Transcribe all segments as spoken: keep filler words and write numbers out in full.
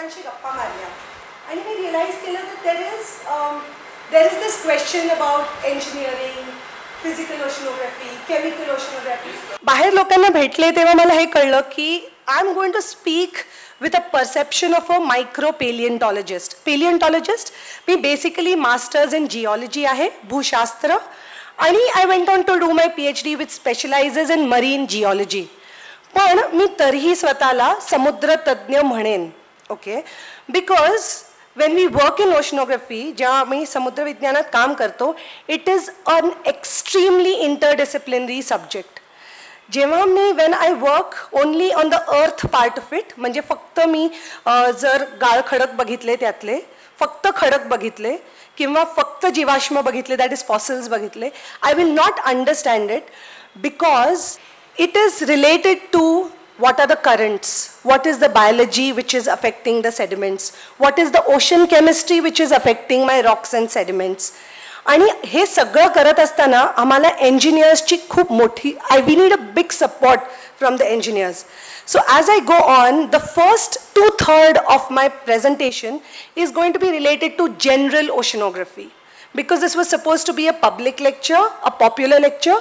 लोकांशी गप्पा मारल्या आणि मी रिअलाइज केलं that there is um, there is this question about engineering, physical oceanography, chemical oceanography. बाहेर लोकांना भेटले तेव्हा मला हे कळलं की I am going to speak with a perception of a micro-paleontologist. Paleontologist, me basically masters in geology आहे, भूशास्त्र, आणि I went on to do my PhD which specializes in marine geology. पण मी तरीही स्वतःला समुद्र तज्ञ म्हणेन, okay? Because when we work in oceanography, जेव्हा मी समुद्र विज्ञानात काम करतो, it is an extremely interdisciplinary subject. जेव्हा मी when I work only on the earth part of it, म्हणजे फक्त मी जर गाळ खडक बघितले त्यातले, फक्त खडक बघितले किंवा फक्त जीवाश्म बघितले, that is fossils बघितले, I will not understand it because it is related to what are the currents, what is the biology which is affecting the sediments, what is the ocean chemistry which is affecting my rocks and sediments. आणि हे सगळं करत असताना आम्हाला engineersची खूप मोठी, I we need a big support from the engineers. So as I go on, the first two-third of my presentation is going to be related to general oceanography. Because this was supposed to be a public lecture, a popular lecture.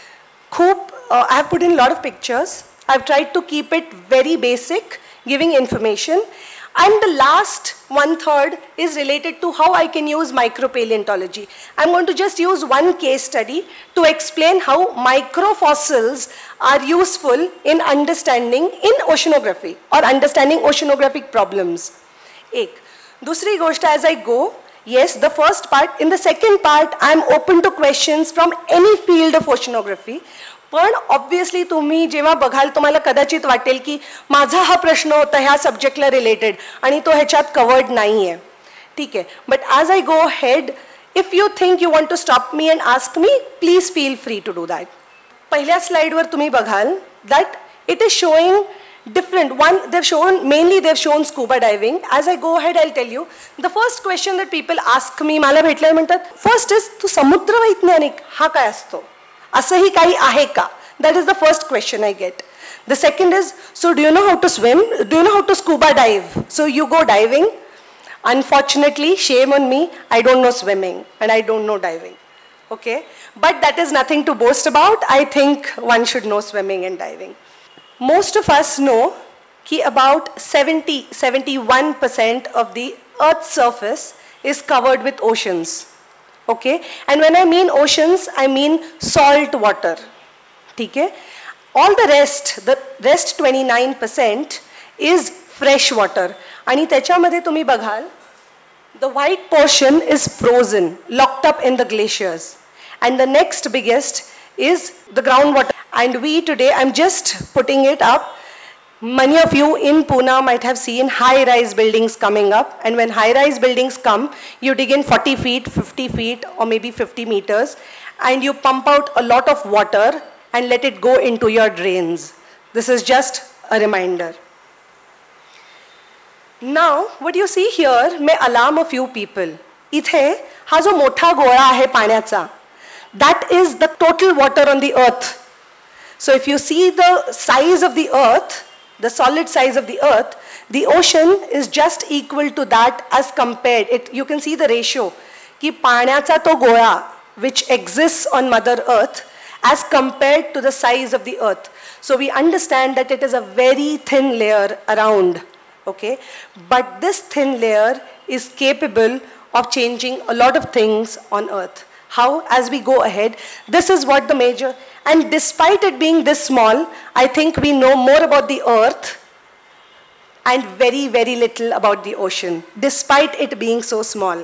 खूप, uh, I have put in a lot of pictures. I have tried to keep it very basic, giving information. And the last one-third is related to how I can use micro-paleontology. I'm going to just use one case study to explain how microfossils are useful in understanding in oceanography or understanding oceanographic problems. Ek. Dusri goshta as I go, yes, the first part. In the second part, I'm open to questions from any field of oceanography. पण obviously तुम्ही जेव्हा बघाल तुम्हाला कदाचित वाटेल की माझा हा प्रश्न होता ह्या सब्जेक्टला रिलेटेड आणि तो ह्याच्यात कवर्ड नाही आहे, ठीक आहे. But as I go ahead, if you think you want to stop me and ask me, please feel free to do that. पहिल्या स्लाइडवर तुम्ही बघाल that it is showing different. One, they've shown, mainly they've shown scuba diving. As I go ahead, I'll tell you. The first question that people ask me, मला भेटल्यावर म्हणतात, first is, तू समुद्र वैज्ञानिक हा काय असतो? असंही काही आहे का? That is the first question I get. The second is, so do you know how to swim? Do you know how to scuba dive? So you go diving. Unfortunately, shame on me, I don't know swimming and I don't know diving. Okay? But that is nothing to boast about. I think one should know swimming and diving. Most of us know that about seventy, seventy-one percent of the Earth's surface is covered with oceans. Okay? And when I mean oceans, I mean salt water. Okay? All the rest, the rest twenty-nine percent is fresh water. And त्याच्यामध्ये तुम्ही बघाल, the white portion is frozen, locked up in the glaciers. And the next biggest is the groundwater. And we today, I'm just putting it up. Many of you in Pune might have seen high-rise buildings coming up. And when high-rise buildings come, you dig in forty feet, fifty feet, or maybe fifty meters. And you pump out a lot of water and let it go into your drains. This is just a reminder. Now, what you see here may alarm a few people. इथे हा जो मोठा गोळा आहे पाण्याचा, that is the total water on the earth. So if you see the size of the earth, the solid size of the earth, the ocean is just equal to that as compared. It, you can see the ratio. Ki पाण्याचा तो गोळा, which exists on Mother Earth, as compared to the size of the earth. So we understand that it is a very thin layer around. Okay? But this thin layer is capable of changing a lot of things on earth. How? As we go ahead, this is what the major, and despite it being this small, I think we know more about the earth and very, very little about the ocean, despite it being so small.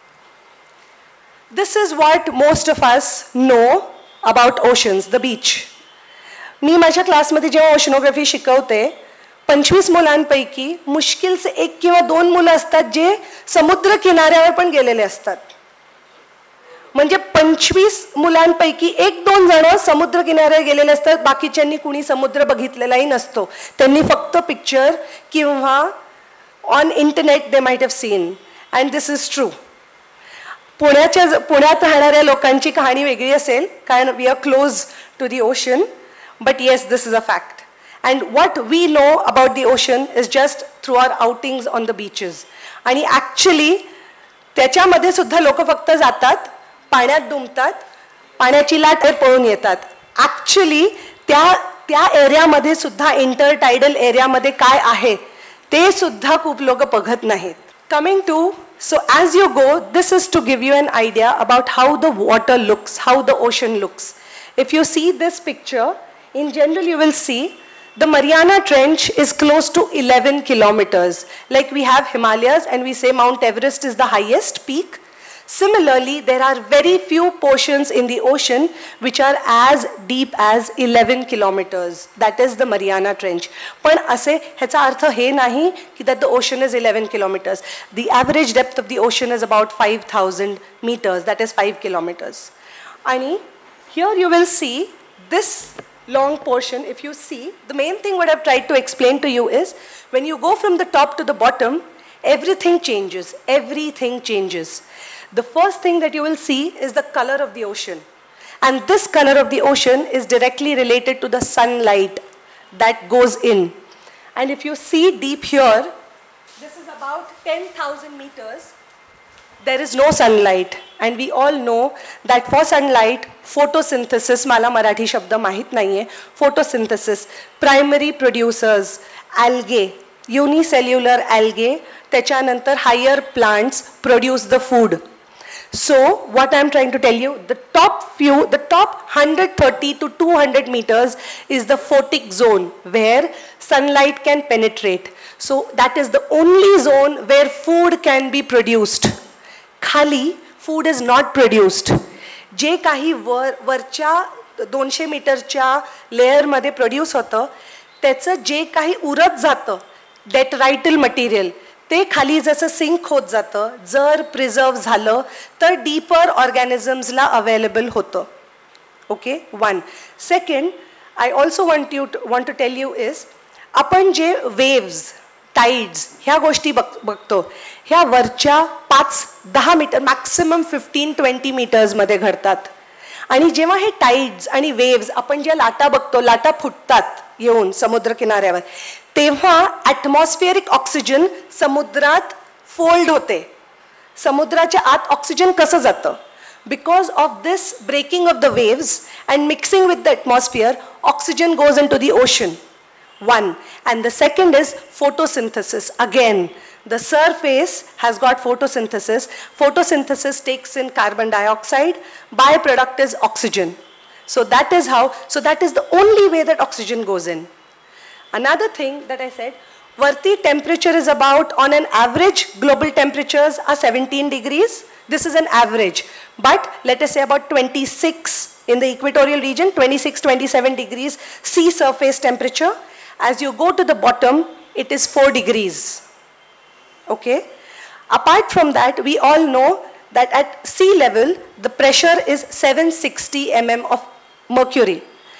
This is what most of us know about oceans, the beach. मी माझ्या क्लासमध्ये जेव्हा oceanography शिकवते, पंचवीस मुलांपैकी मुश्किल से एक किंवा दोन मुलं असतात जे समुद्र किनाऱ्यावर पण गेलेले असतात. म्हणजे पंचवीस मुलांपैकी एक दोन जण समुद्र किनाऱ्यावर गेलेले असतात, बाकीच्यांनी कुणी समुद्र बघितलेलाही नसतो. त्यांनी फक्त पिक्चर किंवा on internet they might have seen. And this is true. पुण्याच्या पुण्यात राहणाऱ्या लोकांची कहाणी वेगळी असेल कारण we are close to the ocean, but yes, this is a fact. And what we know about the ocean is just through our outings on the beaches. आणि actually त्याच्यामध्ये सुद्धा लोक फक्त जातात, पाण्यात डुंबतात, पाण्याची लाट पळून येतात. Actually त्या त्या एरियामध्ये सुद्धा इंटरटायडल एरियामध्ये काय आहे ते सुद्धा खूप लोक बघत नाहीत. Coming to, so as you go, this is to give you an idea about how the water looks, how the ocean looks. If you see this picture, in general you will see the Mariana Trench is close to eleven kilometers. Like we have Himalayas and we say Mount Everest is the highest peak. Similarly, there are very few portions in the ocean which are as deep as eleven kilometers. That is the Mariana Trench. पण असे ह्याचा अर्थ हे नाही की that the ocean is eleven kilometers. The average depth of the ocean is about five thousand meters. That is five kilometers. आणि here you will see this long portion. If you see, the main thing what I've tried to explain to you is when you go from the top to the bottom, everything changes. Everything changes. The first thing that you will see is the color of the ocean. And this color of the ocean is directly related to the sunlight that goes in. And if you see deep here, this is about ten thousand meters. There is no sunlight. And we all know that for sunlight, photosynthesis, mala Marathi shabda mahit nahi hai, photosynthesis, primary producers, algae, unicellular algae, त्याच्यानंतर higher plants produce the food. So what I'm trying to tell you, the top few, the top one hundred thirty to two hundred meters is the photic zone where sunlight can penetrate. So that is the only zone where food can be produced. Khali, food is not produced. जे काही वर वरच्या दोनशे मीटरच्या लेअरमध्ये produce होतं त्याचं जे काही उरत जातं detrital material ते खाली जसं सिंक होत जातं जर प्रिझर्व झालं तर डीपर ऑर्गॅनिझम्सला अवेलेबल होतं. Okay, one. Second, I also want you want to tell you is आपण जे वेव्ज टाइड्स ह्या गोष्टी बघ बघतो ह्या वरच्या पाच दहा मीटर मॅक्सिमम फिफ्टीन ट्वेंटी मीटर्समध्ये घडतात. आणि जेव्हा हे टाइड्स आणि वेव्ज आपण ज्या लाटा बघतो लाटा फुटतात येऊन समुद्र किनाऱ्यावर तेव्हा ॲटमॉस्फिअरिक ऑक्सिजन समुद्रात फोल्ड होते. समुद्राच्या आत ऑक्सिजन कसं जातं because of this breaking of the waves and mixing with the atmosphere oxygen goes into the ocean. One. And the second is photosynthesis. Again, the surface has got photosynthesis. Photosynthesis takes in carbon dioxide. Byproduct is oxygen. So that is how, so that is the only way that oxygen goes in. Another thing that I said, Varti temperature is about, on an average, global temperatures are seventeen degrees. This is an average. But let us say about twenty-six in the equatorial region, twenty-six, twenty-seven degrees sea surface temperature. As you go to the bottom, it is four degrees. Okay? Apart from that, we all know that at sea level, the pressure is seven hundred sixty millimeters of mercury.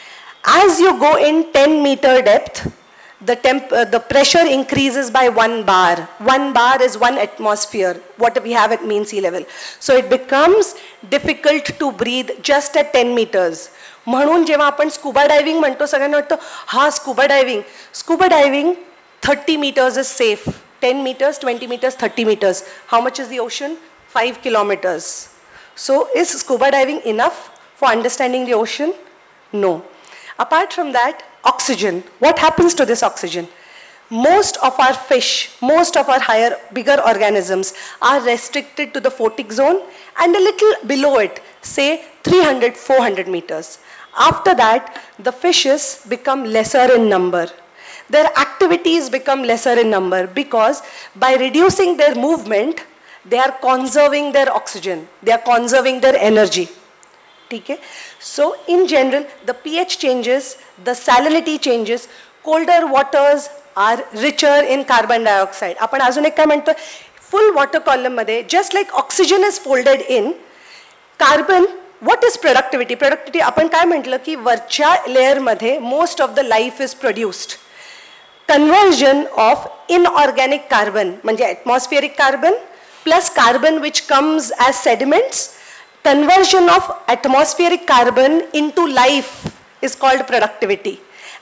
As you go in ten meter depth, the, temp, uh, the pressure increases by one bar. One bar is one atmosphere, what we have at mean sea level. So it becomes difficult to breathe just at ten meters. म्हणून जेव्हा आपण scuba diving म्हणतो सगळ्यांना वाटतं हा scuba diving scuba diving thirty metres is safe. Ten metres, twenty metres, thirty metres. How much is the ocean? Five kilometres. So is scuba diving enough for understanding the ocean? No. Apart from that, oxygen. What happens to this oxygen? Most of our fish, most of our higher, bigger organisms are restricted to the photic zone and a little below it, say three hundred, four hundred meters. After that, the fishes become lesser in number. Their activities become lesser in number because by reducing their movement, they are conserving their oxygen. They are conserving their energy. Okay? So in general, the pH changes, the salinity changes, colder waters are richer in carbon dioxide. आपण अजून एक काय म्हणतो full water column मध्ये just like oxygen is folded in, carbon, what is productivity? Productivity आपण काय म्हटलं की वरच्या layer मध्ये most of the life is produced. Conversion of inorganic carbon म्हणजे atmospheric carbon plus carbon which comes as sediments. Conversion of atmospheric carbon into life is called productivity.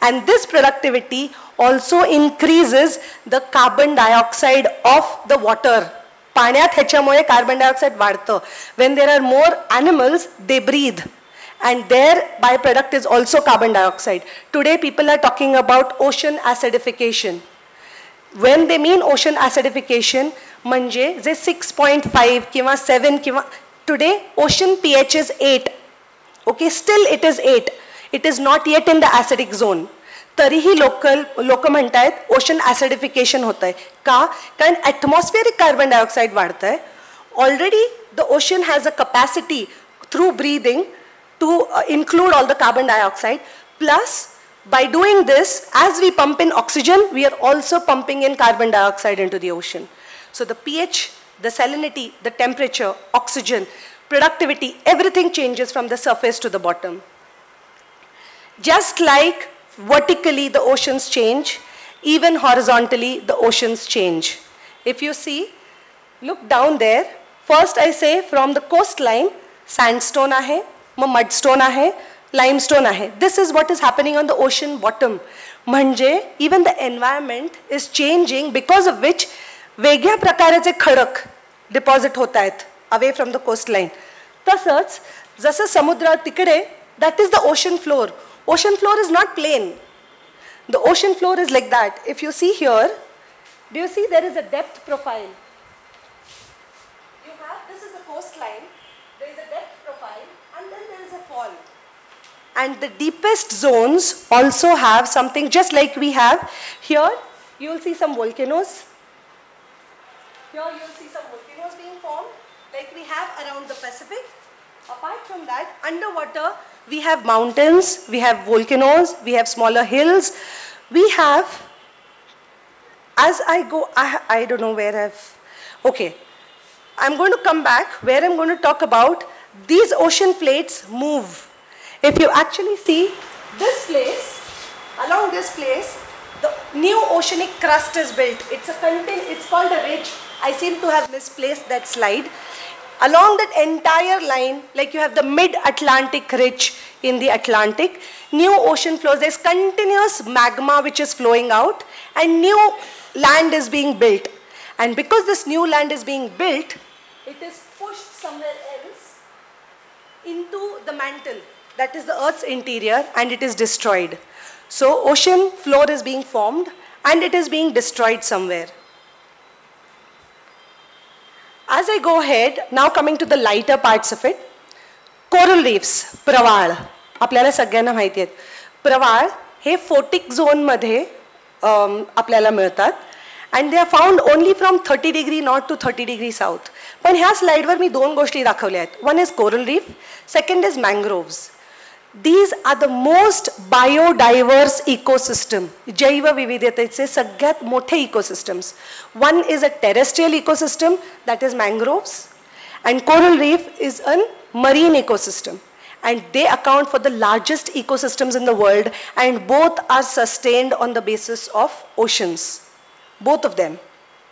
And this productivity also increases the carbon dioxide of the water. पाण्यात ह्याच्यामुळे carbon dioxide वाढतं. When there are more animals, they breathe. And their byproduct is also carbon dioxide. Today people are talking about ocean acidification. When they mean ocean acidification, म्हणजे जे six point five किंवा seven किंवा today ocean pH is eight. Okay, still it is eight. It is not yet in the acidic zone. तरीही local लोक म्हणतायत ocean acidification होत आहे. का? कारण atmospheric carbon dioxide वाढत आहे. Already the ocean has a capacity through breathing to uh, include all the carbon dioxide. Plus, by doing this, as we pump in oxygen, we are also pumping in carbon dioxide into the ocean. So the pH, the salinity, the temperature, oxygen, productivity, everything changes from the surface to the bottom. Just like vertically the oceans change, even horizontally the oceans change. If you see, look down there. First I say from the coastline, sandstone ahe, mudstone ahe, limestone ahe. This is what is happening on the ocean bottom. म्हणजे even the environment is changing, because of which वेगळ्या प्रकारचे खडक deposit होत आहेत away from the coastline. तसंच जसं समुद्र तिकडे, that is the ocean floor. Ocean floor is not plain. The ocean floor is like that. If you see here, do you see there is a depth profile? You have, this is the coastline, there is a depth profile, and then there is a fall. And the deepest zones also have something just like we have. Here, you will see some volcanoes. Here you will see some volcanoes being formed, like we have around the Pacific. Apart from that, underwater, we have mountains, we have volcanoes, we have smaller hills. We have, as I go, I, I don't know where I've, okay. I'm going to come back where I'm going to talk about these ocean plates move. If you actually see this place, along this place, the new oceanic crust is built. It's a content, it's called a ridge. I seem to have misplaced that slide. Along that entire line, like you have the mid-Atlantic ridge in the Atlantic, new ocean flows, there's continuous magma which is flowing out, and new land is being built. And because this new land is being built, it is pushed somewhere else into the mantle, that is the Earth's interior, and it is destroyed. So ocean floor is being formed and it is being destroyed somewhere. As I go ahead, now coming to the lighter parts of it, coral reefs, प्रवाळ, आपल्याला सगळ्यांना माहिती आहेत. प्रवाळ हे photic zone मध्ये आपल्याला मिळतात, and they are found only from thirty degree north to thirty degree south. पण ह्या स्लाइडवर मी दोन गोष्टी दाखवल्या आहेत. One is coral reef, second is mangroves. These are the most biodiverse ecosystem. जैव विविधतेचे सगळ्यात मोठे ecosystems. One is a terrestrial ecosystem, that is mangroves, and coral reef is a marine ecosystem. And they account for the largest ecosystems in the world, and both are sustained on the basis of oceans. Both of them.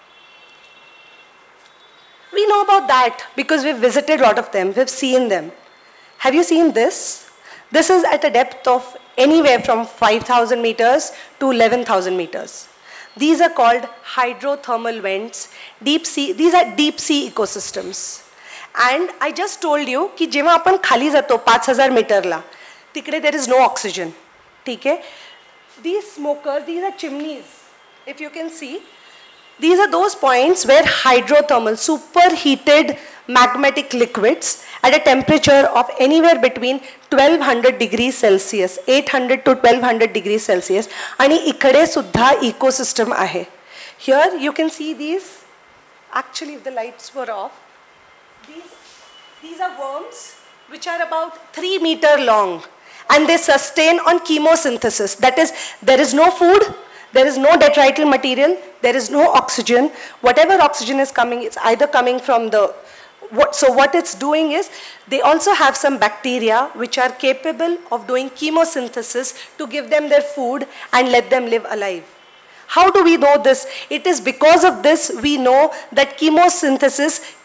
We know about that because we've visited a lot of them, we've seen them. Have you seen this? This is at a depth of anywhere from five thousand meters to eleven thousand meters. These are called hydrothermal vents. Deep sea, these are deep sea ecosystems. And I just told you कि जेव्हा आपण खाली जातो पाच हजार मीटरला, तिकडे there is no oxygen. ठीक है? These smokers, these are chimneys. If you can see, these are those points where hydrothermal, superheated magmatic liquids at a temperature of anywhere between twelve hundred degrees Celsius, eight hundred to twelve hundred degrees Celsius, आणि इकडे सुद्धा ecosystem आहे. Here you can see these, actually if the lights were off, these, these are worms which are about three meter long, and they sustain on chemosynthesis. That is, there is no food, there is no detrital material, there is no oxygen. Whatever oxygen is coming, it's either coming from the What, so what it's doing is, they also have some bacteria which are capable of doing chemosynthesis to give them their food and let them live alive. How do we know this? It is because of this we know that chemosynthesis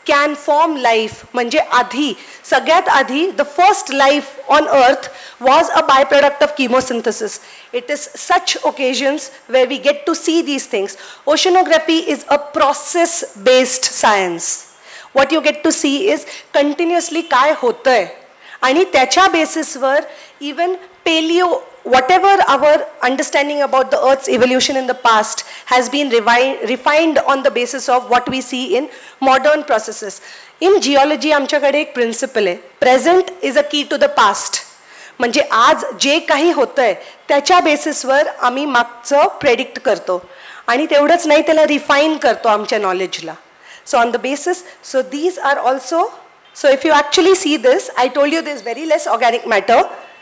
can form life, म्हणजे आधी, सगळ्यात आधी, the first life on earth was a byproduct of chemosynthesis. It is such occasions where we get to see these things. Oceanography is a process-based science. What you get to see is continuously काय होतंय, आणि त्याच्या बेसिसवर even paleo, whatever our understanding about the Earth's evolution in the past has been refined on the basis of what we see in modern processes. In geology, आमच्याकडे एक principle आहे, present is a key to the past. म्हणजे आज जे काही होतंय त्याच्या बेसिसवर आम्ही मागचं प्रेडिक्ट करतो, आणि तेवढंच नाही, त्याला रिफाईन करतो आमच्या नॉलेजला. So on the basis, so these are also, so if you actually see this, I told you there's very less organic matter.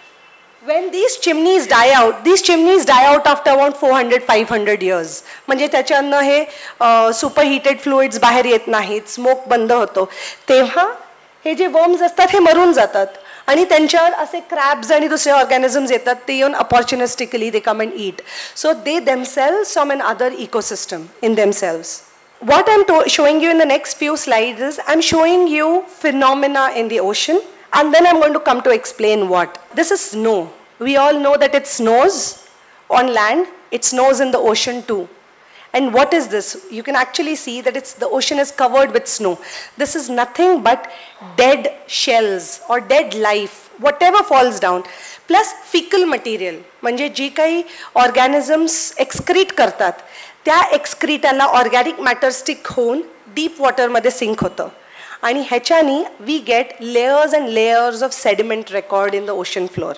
When these chimneys die out, these chimneys die out after around four hundred to five hundred years. म्हणजे त्याच्यानं हे superheated fluids बाहेर येत नाहीत, smoke बंद होतो, तेव्हा हे जे worms असतात हे maroon जातात, आणि त्यांच्यावर असे क्रॅब्स आणि दुसरे ऑर्गॅनिझम्स येतात, ते येऊन opportunistically they come and eat. So they themselves from an other ecosystem in themselves. What I'm showing you in the next few slides is I'm showing you phenomena in the ocean, and then I'm going to come to explain what. This is snow. We all know that it snows on land, it snows in the ocean too. And what is this? You can actually see that it's, the ocean is covered with snow. This is nothing but dead shells or dead life, whatever falls down, plus fecal material. म्हणजे जी काही organisms excrete करतात, त्या एक्सक्रीटाला organic matter stick होऊन deep वॉटरमध्ये sink होतं, आणि ह्याच्यानी we get layers and layers of sediment record in the ocean floor.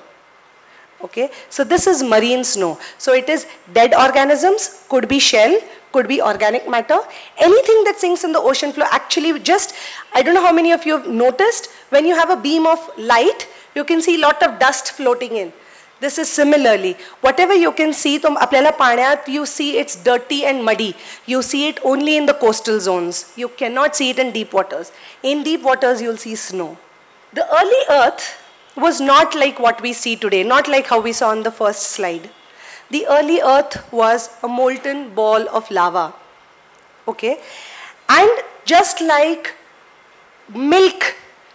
Okay, so this is marine snow. So it is dead organisms, could be shell, could be organic matter, anything that sinks in the ocean floor. Actually, just, I don't know how many of you have noticed, when you have a beam of light, you can see a lot of dust floating in. This is similarly, whatever you can see, tum aplyala panyat, you see it's dirty and muddy. You see it only in the coastal zones. You cannot see it in deep waters. In deep waters, you'll see snow. The early Earth was not like what we see today, not like how we saw on the first slide. The early Earth was a molten ball of lava. Okay? And just like milk,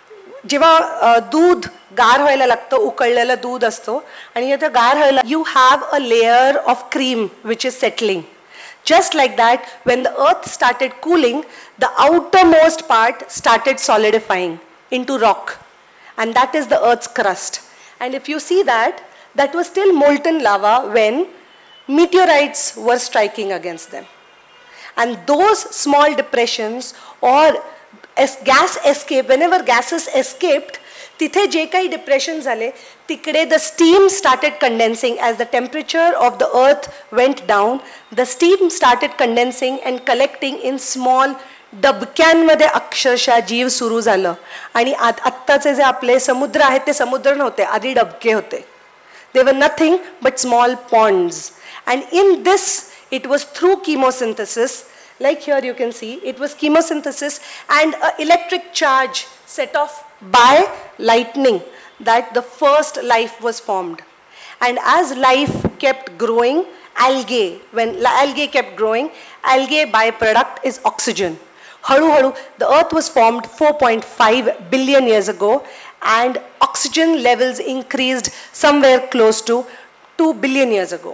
जेव्हा दूध गार व्हायला लागतं, उकळलेलं दूध असतो, आणि आता गार व्हायला, you have a layer of cream which is settling. Just like that, when the earth started cooling, the outermost part started solidifying into rock, and that is the earth's crust. And if you see that, that was still molten lava when meteorites were striking against them. And those small depressions or as gas escape, whenever gases escaped, तिथे जे काही depressions झाले, तिकडे the steam started condensing. As the temperature of the earth went down, the steam started condensing and collecting in small डबक्यांमध्ये अक्षरशः जीव सुरू झालं. आणि आत्ताचे जे आपले समुद्र आहेत ते समुद्र नव्हते, आधी डबके होते. They were nothing but small ponds. And in this, it was through chemosynthesis. Like here you can see, it was chemosynthesis and an electric charge set off by lightning that the first life was formed. And as life kept growing, algae, when algae kept growing, algae byproduct is oxygen. Haru haru, the earth was formed four point five billion years ago, and oxygen levels increased somewhere close to two billion years ago.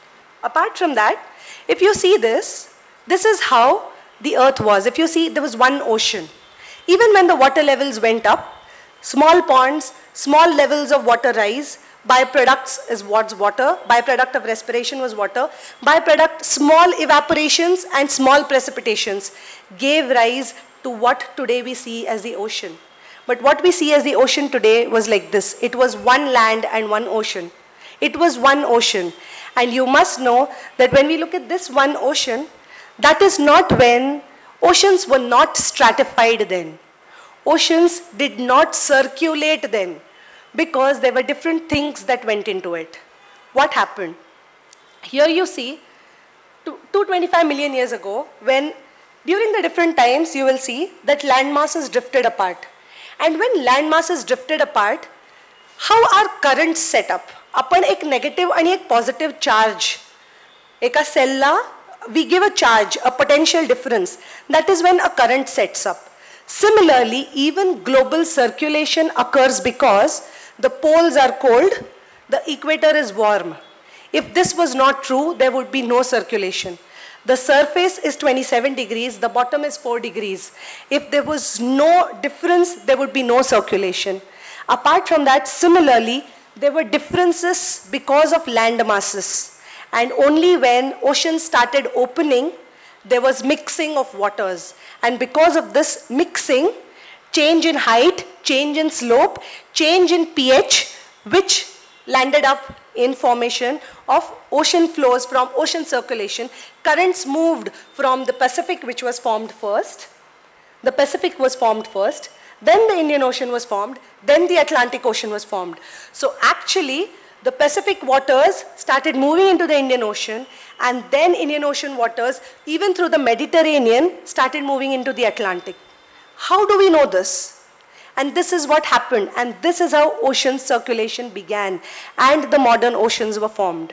Apart from that, if you see this, this is how the earth was. If you see, there was one ocean. Even when the water levels went up, small ponds, small levels of water rise, byproducts is what's water, byproduct of respiration was water, byproduct small evaporations and small precipitations gave rise to what today we see as the ocean. But what we see as the ocean today was like this. It was one land and one ocean. It was one ocean. And you must know that when we look at this one ocean, that is not when oceans were not stratified then. Oceans did not circulate then because there were different things that went into it. What happened? Here you see two hundred twenty-five million years ago, when during the different times you will see that land masses drifted apart. And when land masses drifted apart, how are currents set up? आपण एक negative आणि एक positive charge, एका cell La we give a charge, a potential difference. That is when a current sets up. Similarly, even global circulation occurs because the poles are cold, the equator is warm. If this was not true, there would be no circulation. The surface is twenty-seven degrees, the bottom is four degrees. If there was no difference, there would be no circulation. Apart from that, similarly, there were differences because of land masses. And only when oceans started opening, there was mixing of waters. And because of this mixing, change in height, change in slope, change in pH, which landed up in formation of ocean flows from ocean circulation. Currents moved from the Pacific, which was formed first. The Pacific was formed first. Then the Indian Ocean was formed. Then the Atlantic Ocean was formed. So actually, the Pacific waters started moving into the Indian Ocean, and then Indian Ocean waters, even through the Mediterranean, started moving into the Atlantic. How do we know this? And this is what happened, and this is how ocean circulation began, and the modern oceans were formed.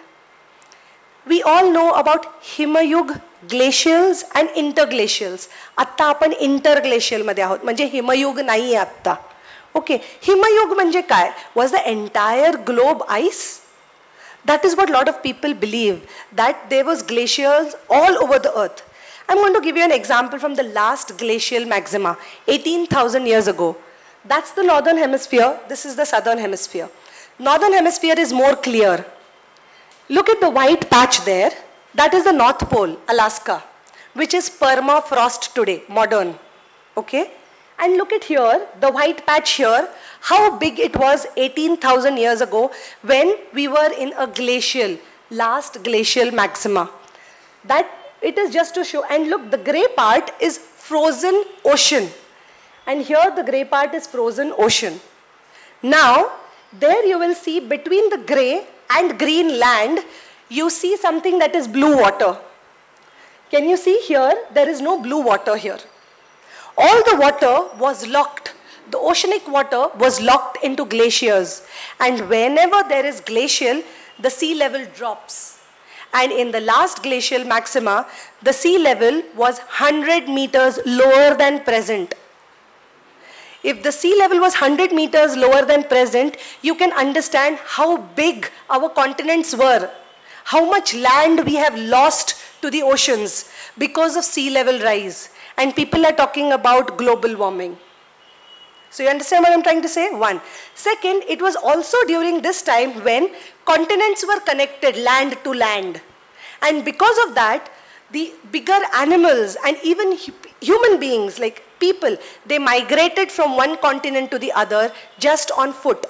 We all know about Himayug glacials and interglacials. Atta आपण interglacial मध्ये आहोत, म्हणजे हिमयुग नाही आहे आत्ता. Okay, Himayug म्हणजे काय? Was the entire globe ice? That is what a lot of people believe, that there was glaciers all over the earth. I'm going to give you an example from the last glacial maxima, eighteen thousand years ago. That's the northern hemisphere, this is the southern hemisphere. Northern hemisphere is more clear. Look at the white patch there, that is the North Pole, Alaska, which is permafrost today, modern, okay? And look at here, the white patch here, how big it was eighteen thousand years ago when we were in a glacial, last glacial maxima. That, it is just to show, and look, the gray part is frozen ocean. And here the gray part is frozen ocean. Now, there you will see between the gray and green land, you see something that is blue water. Can you see here? There is no blue water here. All the water was locked. The oceanic water was locked into glaciers. And whenever there is glacial, the sea level drops. And in the last glacial maxima, the sea level was one hundred meters lower than present. If the sea level was one hundred meters lower than present, you can understand how big our continents were, how much land we have lost to the oceans because of sea level rise. And people are talking about global warming. So you understand what I'm trying to say? One. Second, it was also during this time when continents were connected land to land. And because of that, the bigger animals and even human beings like people, they migrated from one continent to the other just on foot.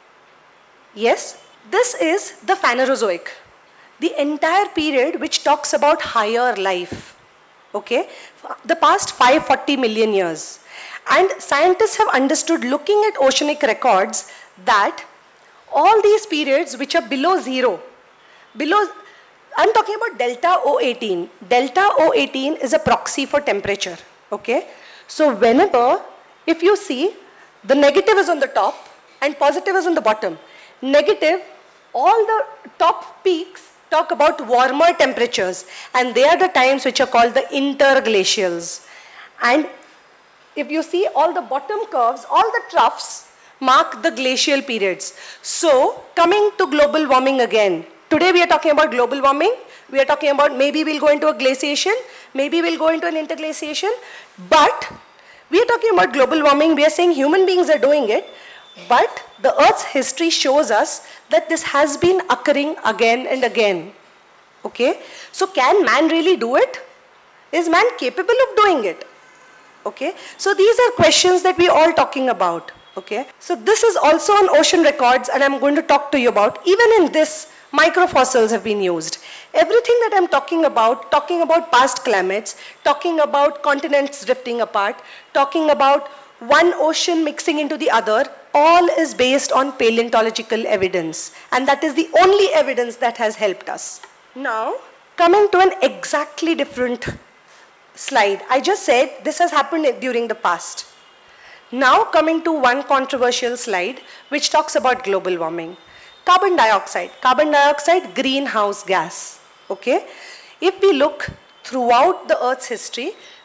Yes, this is the Phanerozoic, the entire period which talks about higher life, okay, the past five hundred forty million years. And scientists have understood, looking at oceanic records, that all these periods which are below zero, below, I'm talking about delta O eighteen. Delta O eighteen is a proxy for temperature, okay? So whenever, if you see, the negative is on the top and positive is on the bottom. Negative, all the top peaks talk about warmer temperatures, and they are the times which are called the interglacials. And if you see all the bottom curves, all the troughs mark the glacial periods. So coming to global warming again. Today we are talking about global warming. We are talking about maybe we'll go into a glaciation, maybe we'll go into an interglaciation. But we are talking about global warming. We are saying human beings are doing it. But the Earth's history shows us that this has been occurring again and again. Okay? So can man really do it? Is man capable of doing it? Okay? So these are questions that we are all talking about. Okay? So this is also on ocean records, and I'm going to talk to you about. Even in this, microfossils have been used. Everything that I'm talking about, talking about past climates, talking about continents drifting apart, talking about one ocean mixing into the other, all is based on paleontological evidence. And that is the only evidence that has helped us. Now, coming to an exactly different slide. I just said this has happened during the past. Now coming to one controversial slide which talks about global warming. Carbon dioxide. Carbon dioxide, greenhouse gas. Okay? If we look throughout the Earth's history,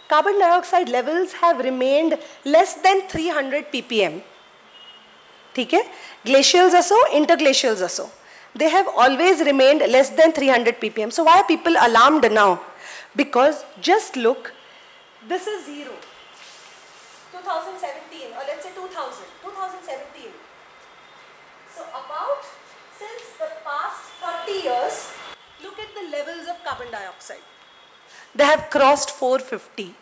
carbon dioxide levels have remained less than three hundred p p m. ठीक है? Glacials also, interglacials also. They have always remained less than three hundred p p m. So why are people alarmed now? Because just look, this is zero. twenty seventeen, or let's say two thousand, twenty seventeen. So about, since the past thirty years, look at the levels of carbon dioxide. They have crossed four hundred fifty.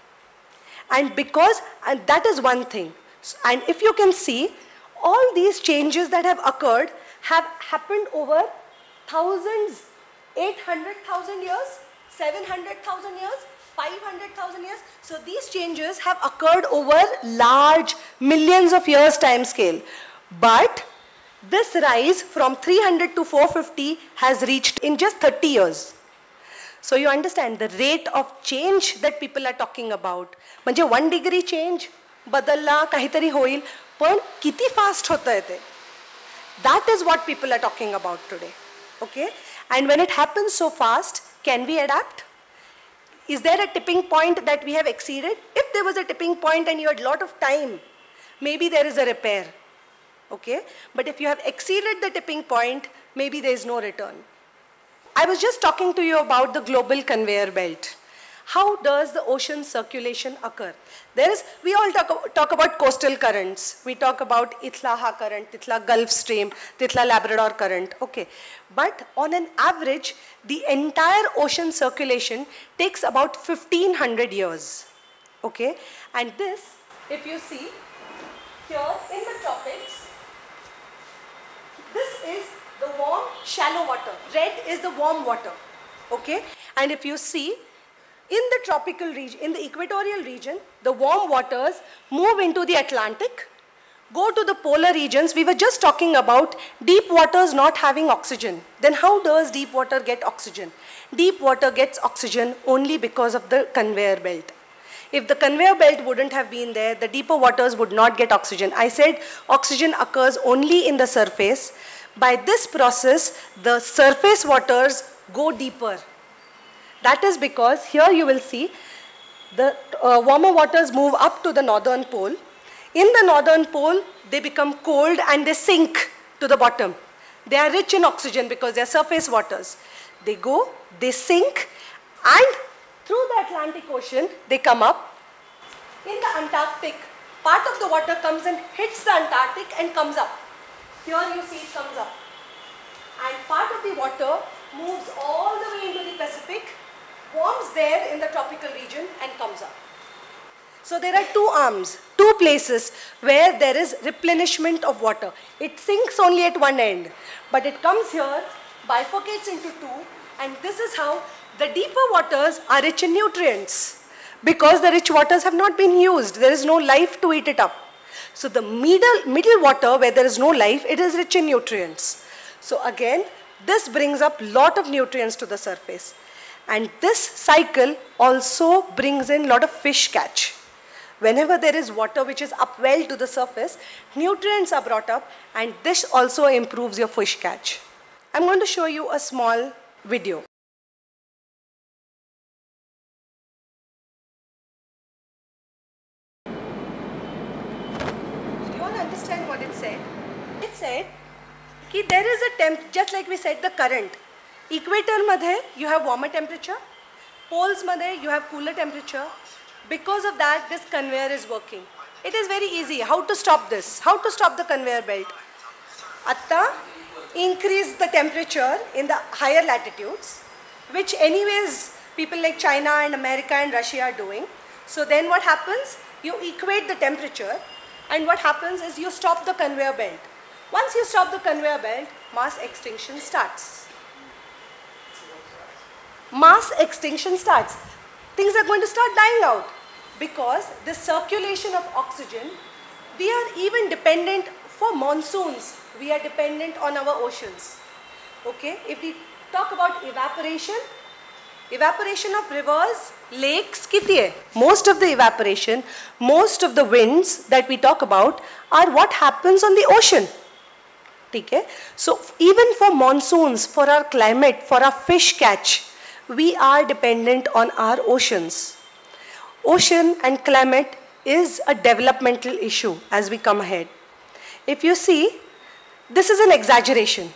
And because, and that is one thing. And if you can see, all these changes that have occurred have happened over thousands, eight hundred thousand years, seven hundred thousand years, five hundred thousand years. So these changes have occurred over large millions of years time scale. But this rise from three hundred to four hundred fifty has reached in just thirty years. So you understand the rate of change that people are talking about. म्हणजे one degree change, बदलला काहीतरी होईल, पण किती fast होतंय ते? That is what people are talking about today. Okay? And when it happens so fast, can we adapt? Is there a tipping point that we have exceeded? If there was a tipping point and you had a lot of time, maybe there is a repair. Okay? But if you have exceeded the tipping point, maybe there is no return. I was just talking to you about the global conveyor belt. How does the ocean circulation occur? There is, we all talk, talk about coastal currents. We talk about Itlaha current, Itla Gulf Stream, Itla Labrador current. Okay. But on an average, the entire ocean circulation takes about fifteen hundred years. Okay. And this, if you see, here in the tropics, this is the warm, shallow water. Red is the warm water. Okay. And if you see, in the tropical region, in the equatorial region, the warm waters move into the Atlantic, go to the polar regions. We were just talking about deep waters not having oxygen. Then how does deep water get oxygen? Deep water gets oxygen only because of the conveyor belt. If the conveyor belt wouldn't have been there, the deeper waters would not get oxygen. I said oxygen occurs only in the surface. By this process, the surface waters go deeper. That is because here you will see the uh, warmer waters move up to the northern pole. In the northern pole, they become cold and they sink to the bottom. They are rich in oxygen because they are surface waters. They go, they sink, and through the Atlantic Ocean, they come up. In the Antarctic, part of the water comes and hits the Antarctic and comes up. Here you see it comes up. And part of the water moves all the way into the Pacific, warms there in the tropical region and comes up. So there are two arms, two places where there is replenishment of water. It sinks only at one end, but it comes here, bifurcates into two, and this is how the deeper waters are rich in nutrients. Because the rich waters have not been used, there is no life to eat it up. So the middle, middle water where there is no life, it is rich in nutrients. So again, this brings up a lot of nutrients to the surface. And this cycle also brings in a lot of fish catch. Whenever there is water which is upwelled to the surface, nutrients are brought up, and this also improves your fish catch. I'm going to show you a small video. Do you want to understand what it said? It said that there is a temp, just like we said, the current. Equator madhe, you have warmer temperature. Poles madhe, you have cooler temperature. Because of that, this conveyor is working. It is very easy. How to stop this? How to stop the conveyor belt? Atta, increase the temperature in the higher latitudes, which anyways people like China and America and Russia are doing. So then what happens? You equate the temperature, and what happens is you stop the conveyor belt. Once you stop the conveyor belt, mass extinction starts. Mass extinction starts. Things are going to start dying out because the circulation of oxygen, we are even dependent for monsoons. We are dependent on our oceans. Okay, if we talk about evaporation, evaporation of rivers, lakes, kiti hai? Most of the evaporation, most of the winds that we talk about are what happens on the ocean. Okay? So even for monsoons, for our climate, for our fish catch, we are dependent on our oceans. ocean and climate is a developmental issue as we come ahead. If you see, this is an exaggeration.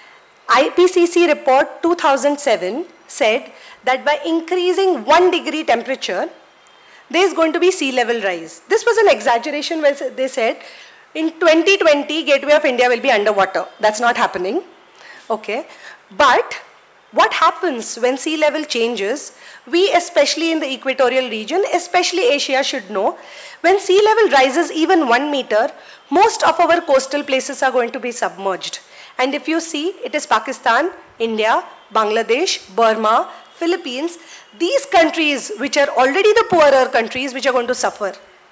I P C C report two thousand seven said that by increasing one degree temperature, there is going to be sea level rise. This was an exaggeration where they said in twenty twenty, Gateway of India will be underwater. That's not happening. Okay. But what happens when sea level changes, we especially in the equatorial region, especially Asia should know, when sea level rises even one meter, most of our coastal places are going to be submerged. And if you see, it is Pakistan, India, Bangladesh, Burma, Philippines, these countries which are already the poorer countries which are going to suffer.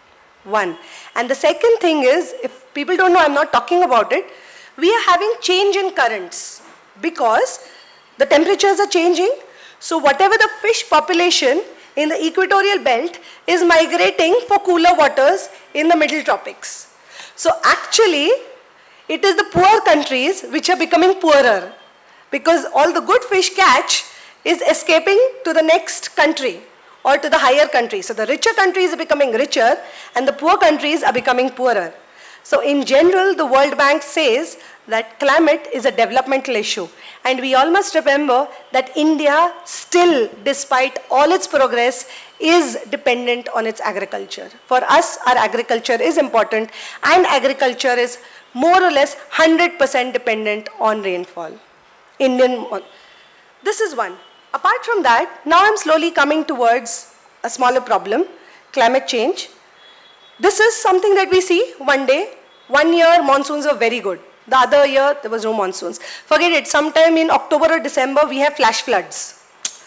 One. And the second thing is, if people don't know, I'm not talking about it, we are having change in currents because the temperatures are changing. So whatever the fish population in the equatorial belt is migrating for cooler waters in the middle tropics. So actually, it is the poor countries which are becoming poorer because all the good fish catch is escaping to the next country or to the higher country. So the richer countries are becoming richer and the poor countries are becoming poorer. So in general, the World Bank says that climate is a developmental issue. And we all must remember that India still, despite all its progress, is dependent on its agriculture. For us, our agriculture is important and agriculture is more or less one hundred percent dependent on rainfall. Indian, this is one. Apart from that, now I'm slowly coming towards a smaller problem, climate change. This is something that we see one day. One year, monsoons are very good. The other year, there was no monsoons. Forget it, sometime in October or December, we have flash floods.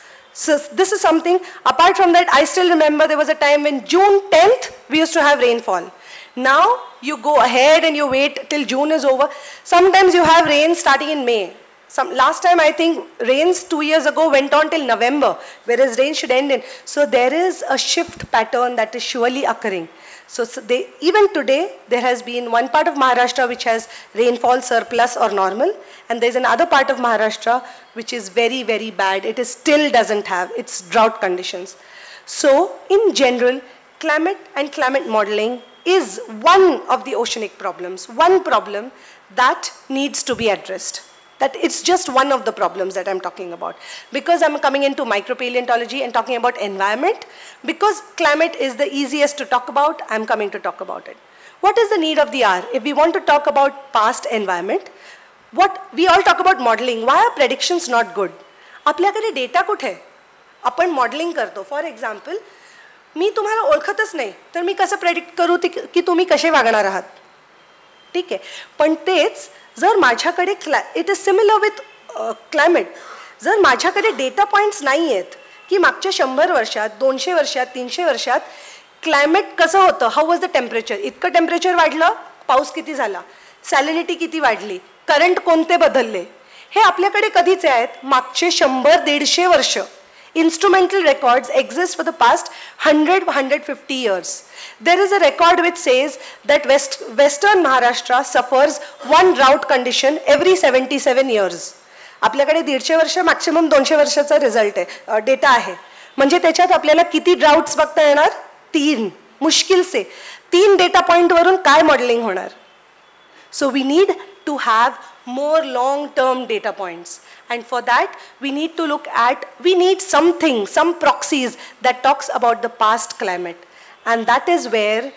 So this is something, apart from that, I still remember there was a time when June tenth, we used to have rainfall. Now, you go ahead and you wait till June is over. Sometimes you have rain starting in May. Some, last time I think rains two years ago went on till November, whereas rain should end in. So there is a shift pattern that is surely occurring. So, so they, even today, there has been one part of Maharashtra which has rainfall surplus or normal, and there's another part of Maharashtra which is very, very bad. It is still doesn't have its drought conditions. So, in general, climate and climate modeling is one of the oceanic problems, one problem that needs to be addressed. That it's just one of the problems that I'm talking about. Because I'm coming into micro-paleontology and talking about environment, because climate is the easiest to talk about, I'm coming to talk about it. What is the need of the hour? If we want to talk about past environment, what we all talk about modeling. Why are predictions not good? आपल्याकडे data कुठे? आपण modeling करतो. For example, मी तुम्हाला ओळखतच नाही, तर मी कसं predict करू की तुम्ही कसे वागणार आहात? ठीक आहे. पण तेच जर माझ्याकडे it is similar with climate, जर माझ्याकडे डेटा पॉईंट्स नाही आहेत की मागच्या शंभर वर्षात, दोनशे वर्षात, तीनशे वर्षात क्लायमेट कसं होतं, हाऊ वॉज द टेम्परेचर, इतकं टेम्परेचर वाढलं, पाऊस किती झाला, सॅलिनिटी किती वाढली, करंट कोणते बदलले, हे आपल्याकडे कधीचे आहेत, मागचे शंभर दीडशे वर्ष. Instrumental records exist for the past one hundred to one hundred fifty years. There is a record which says that West, Western Maharashtra suffers one drought condition every seventy-seven years. आपल्याकडे दीडशे वर्ष मॅक्सिमम दोनशे वर्षाचा result आहे, data आहे. म्हणजे त्याच्यात आपल्याला किती ड्राउट्स बघता येणार? तीन. मुश्किल से तीन डेटा पॉइंट वरून काय मॉडेलिंग होणार? So we need to have more long-term data points. And for that, we need to look at, we need something, some proxies that talks about the past climate. And that is where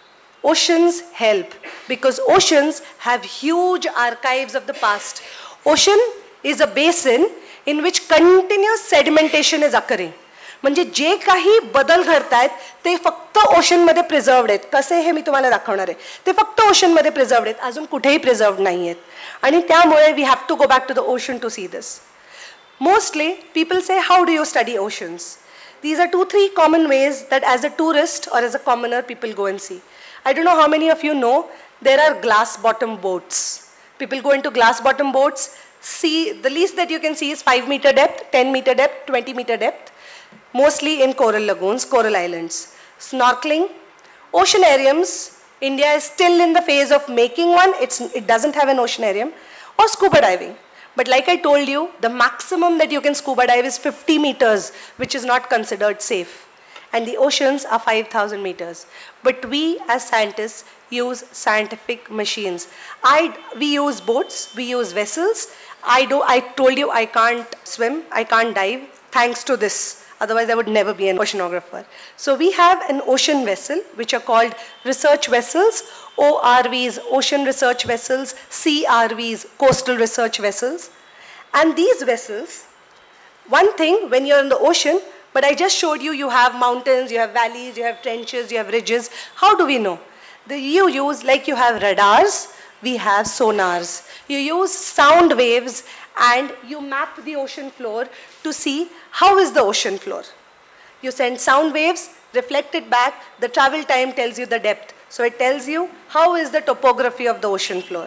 oceans help. Because oceans have huge archives of the past. Ocean is a basin in which continuous sedimentation is occurring. म्हणजे जे काही बदल घडतायत ते फक्त ओशनमध्ये प्रिझर्व्ड आहेत. कसे हे मी तुम्हाला दाखवणार आहे. ते फक्त ओशनमध्ये प्रिझर्व्ड आहेत, अजून कुठेही प्रिझर्व्ड नाही आहेत. आणि त्यामुळे we have to go back to the ocean to see this. Mostly people say how do you study oceans. These are two, three common ways that as a tourist or as a commoner people go and see. I don't know how many of you know, there are glass bottom boats. People go into glass bottom boats, see, the least that you can see is five meter depth, ten meter depth, twenty meter depth. Mostly in coral lagoons, coral islands. Snorkeling, oceanariums, India is still in the phase of making one, it's, it doesn't have an oceanarium, or scuba diving. But like I told you, the maximum that you can scuba dive is fifty meters, which is not considered safe. and the oceans are five thousand meters. But we as scientists use scientific machines. I, we use boats, we use vessels. I, do, I told you I can't swim, I can't dive, thanks to this. Otherwise I would never be an oceanographer. So we have an ocean vessel, which are called research vessels, O R Vs, ocean research vessels, C R Vs, coastal research vessels. And these vessels, one thing when you're in the ocean, but I just showed you, you have mountains, you have valleys, you have trenches, you have ridges. How do we know? The, you use, like you have radars, we have sonars. You use sound waves and you map the ocean floor to see how is the ocean floor. You send sound waves, reflect it back, the travel time tells you the depth. So it tells you how is the topography of the ocean floor.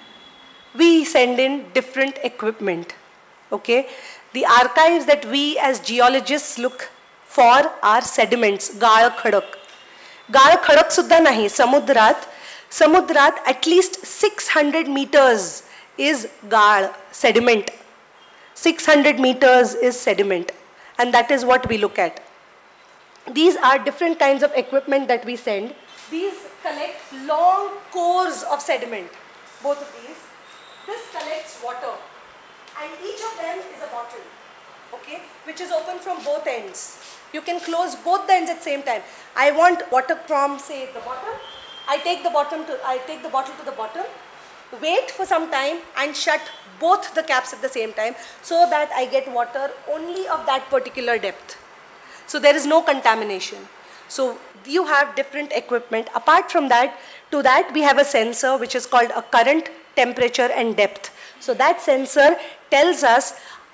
We send in different equipment, okay? The archives that we as geologists look for are sediments, gaळ खडक. गाळ खडक सुद्धा नाही, समुद्रात, समुद्रात at least six hundred meters is gaळ, sediment. six hundred meters is sediment, and that is what we look at. These are different kinds of equipment that we send. These collect long cores of sediment, both of these. This collects water, and each of them is a bottle, okay, which is open from both ends. You can close both the ends at the same time. I want water from, say, the bottom. I take the bottom to, I take the bottle to the bottom, wait for some time and shut both the caps at the same time so that I get water only of that particular depth. So there is no contamination. So you have different equipment. Apart from that, to that we have a sensor which is called a current, temperature and depth. So that sensor tells us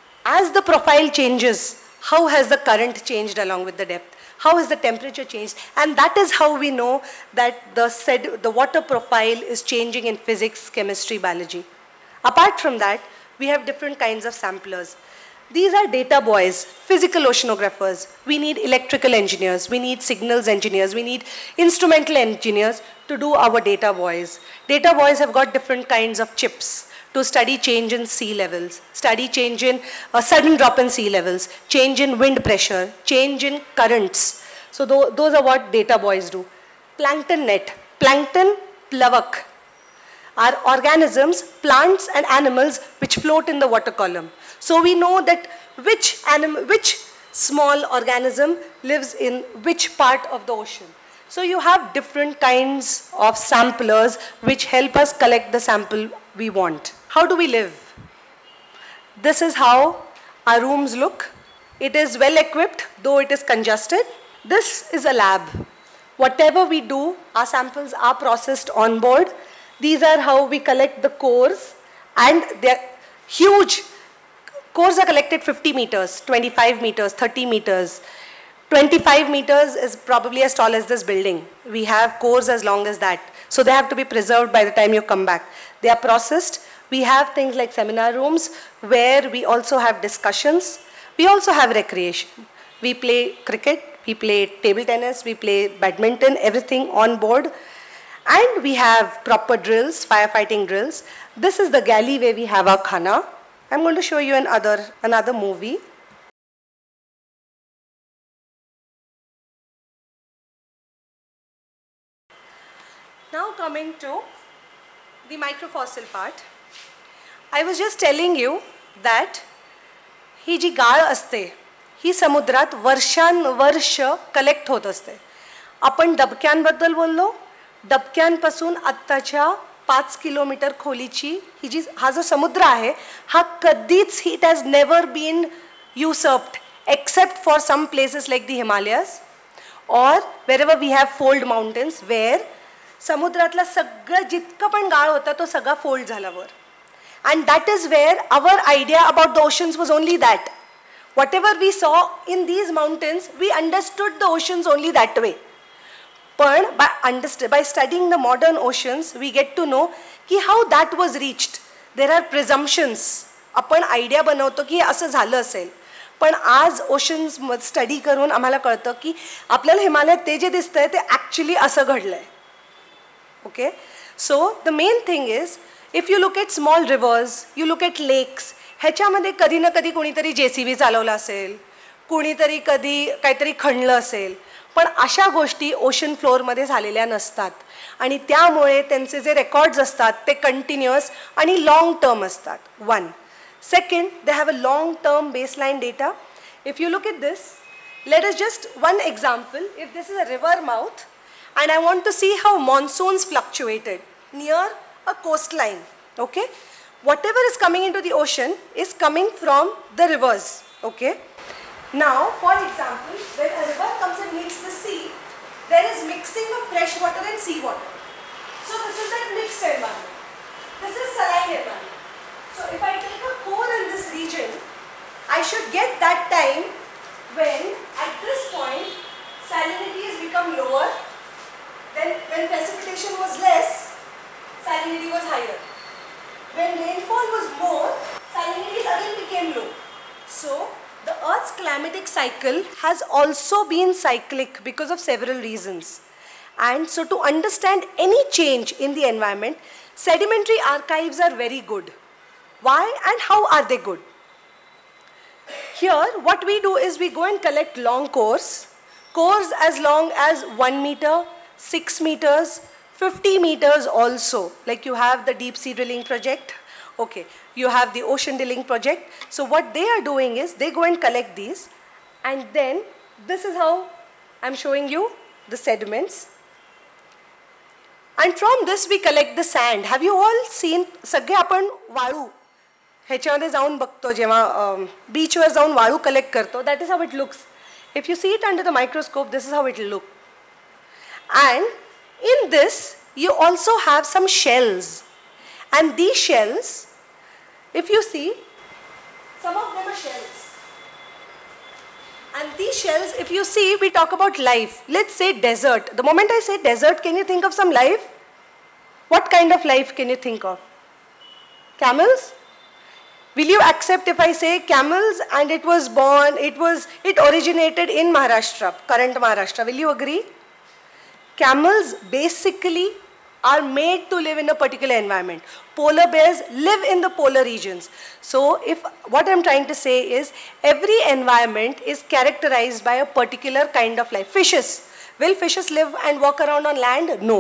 as the profile changes, how has the current changed along with the depth? How has the temperature changed? And that is how we know that the, sed the water profile is changing in physics, chemistry, biology. Apart from that, we have different kinds of samplers. These are data boys, physical oceanographers. We need electrical engineers, we need signals engineers, we need instrumental engineers to do our data boys. Data boys have got different kinds of chips to study change in sea levels, study change in a sudden drop in sea levels, change in wind pressure, change in currents. So th those are what data boys do. Plankton net, plankton, plavak are organisms, plants and animals which float in the water column. So we know that which animal, which small organism lives in which part of the ocean. So you have different kinds of samplers which help us collect the sample we want. How do we live? This is how our rooms look. It is well equipped, though it is congested. This is a lab. Whatever we do, our samples are processed on board. These are how we collect the cores, and they're huge. Cores are collected fifty meters, twenty-five meters, thirty meters. twenty-five meters is probably as tall as this building. We have cores as long as that. So they have to be preserved by the time you come back. They are processed. We have things like seminar rooms where we also have discussions. We also have recreation. We play cricket, we play table tennis, we play badminton, everything on board. And we have proper drills, firefighting drills. This is the galley where we have our khana. I'm going to show you another, another movie. Now coming to the microfossil part. I was just telling you that ही जी गाळ असते ही समुद्रात वर्षानुवर्ष collect होत असते. आपण डबक्यांबद्दल बोललो. डबक्यांपासून आत्ताच्या पाच किलोमीटर खोलीची ही जी हा जो समुद्र आहे हा कधीच it has never been usurped except for some places like the Himalayas or wherever we have fold mountains where समुद्रातला सगळं जितकं पण गाळ होता तो सगळा फोल्ड झाला वर. And that is where our idea about the oceans was only that. Whatever we saw in these mountains, we understood the oceans only that way. But by, by studying the modern oceans, we get to know ki how that was reached. There are presumptions. आपण idea बनवतो की असं झालं असेल. पण आज oceans study करून आम्हाला कळतं की आपल्याला हिमालयात ते जे दिसतंय ते actually असं घडलंय. Okay? So the main thing is, if you look at small rivers, you look at lakes, ह्याच्यामध्ये कधी ना कधी कोणीतरी जेसीबी चालवला असेल, कोणीतरी कधी काहीतरी खणलं असेल, पण अशा गोष्टी ओशन फ्लोअरमध्ये झालेल्या नसतात आणि त्यामुळे त्यांचे जे रेकॉर्ड्स असतात ते कंटिन्युअस आणि लॉंग टर्म असतात. One. Second, they have a long term baseline data. If you look at this, let us just one example. If this is a river mouth and I want to see how monsoons fluctuated near a coastline, okay, whatever is coming into the ocean is coming from the rivers, okay. Now for example, when a river comes and meets the sea, there is mixing of fresh water and sea water. So this is that mixed environment. This is saline environment. So if I take a core in this region, I should get that time when at this point salinity has become lower, then when precipitation was less, salinity was higher. When rainfall was more, salinity again became low. So the Earth's climatic cycle has also been cyclic because of several reasons. And so to understand any change in the environment, sedimentary archives are very good. Why and how are they good? Here what we do is we go and collect long cores, cores as long as one meter, six meters, fifty meters also. Like you have the deep sea drilling project, okay, you have the ocean drilling project. So what they are doing is they go and collect these, and then this is how I'm showing you the sediments. And from this we collect the sand. Have you all seen, सगळे आपण वाळू ह्याच्यामध्ये जाऊन बघतो जेव्हा बीचवर जाऊन वाळू कलेक्ट करतो, that is how it looks. If you see it under the microscope, this is how it look. And in this you also have some shells, and the shells, if you see, some of them are shells. And these shells, if you see, we talk about life. Let's say desert. The moment I say desert, can you think of some life? What kind of life can you think of? Camels? Will you accept if I say camels and it was born, it was, it originated in Maharashtra, current Maharashtra? Will you agree? Camels basically are made to live in a particular environment. Polar bears live in the polar regions. So if what I'm trying to say is every environment is characterized by a particular kind of life. Fishes, will fishes live and walk around on land? No.